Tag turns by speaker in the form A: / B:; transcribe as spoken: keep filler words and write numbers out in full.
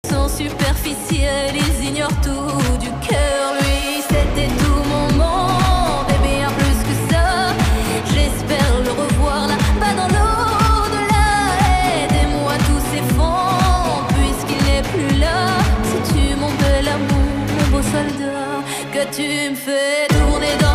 A: Sont superficiels, ils ignorent tout du cœur. Lui, c'était tout mon monde et bien plus que ça. J'espère le revoir là-bas dans l'au-delà. Aidez-moi, tout s'effondre puisqu'il n'est plus là. C'est-tu mon bel amour, mon beau soldat, que tu me fais tourner dans